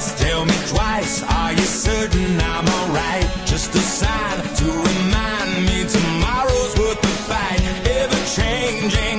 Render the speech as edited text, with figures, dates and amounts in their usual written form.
once, tell me twice. Are you certain I'm alright? Just a sign to remind me tomorrow's worth the fight. Ever changing